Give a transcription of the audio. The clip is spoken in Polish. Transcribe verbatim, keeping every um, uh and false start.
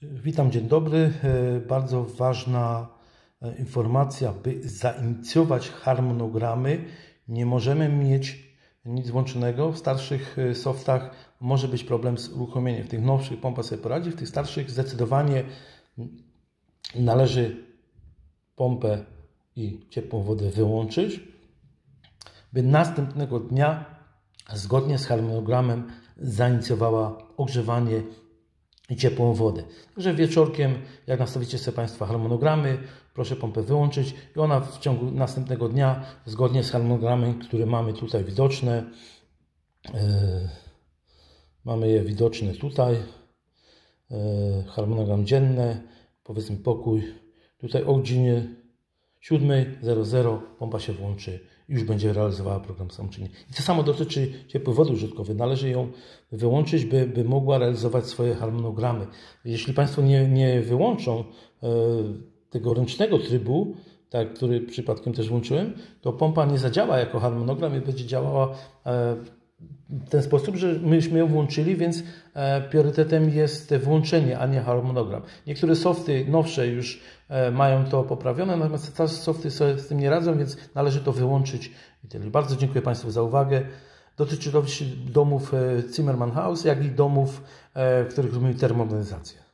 Witam, dzień dobry. Bardzo ważna informacja, by zainicjować harmonogramy, nie możemy mieć nic włączonego. W starszych softach może być problem z uruchomieniem. W tych nowszych pompa sobie poradzi, w tych starszych zdecydowanie należy pompę i ciepłą wodę wyłączyć, by następnego dnia zgodnie z harmonogramem zainicjowała ogrzewanie i ciepłą wodę. Także wieczorkiem, jak nastawicie sobie Państwo harmonogramy, proszę pompę wyłączyć i ona w ciągu następnego dnia, zgodnie z harmonogramem, które mamy tutaj widoczne, yy, mamy je widoczne tutaj, yy, harmonogram dzienny, powiedzmy pokój, tutaj o godzinie siódmej zero zero pompa się włączy i już będzie realizowała program samoczynnie. I to samo dotyczy ciepłej wody użytkowej. Należy ją wyłączyć, by, by mogła realizować swoje harmonogramy. Jeśli Państwo nie, nie wyłączą e, tego ręcznego trybu, tak, który przypadkiem też włączyłem, to pompa nie zadziała jako harmonogram i będzie działała e, w ten sposób, że myśmy ją włączyli, więc e, priorytetem jest włączenie, a nie harmonogram. Niektóre softy nowsze już e, mają to poprawione, natomiast starsze softy sobie z tym nie radzą, więc należy to wyłączyć. I tyle. Bardzo dziękuję Państwu za uwagę. Dotyczy to domów e, Zimmermann House, jak i domów, e, w których robimy termomodernizację.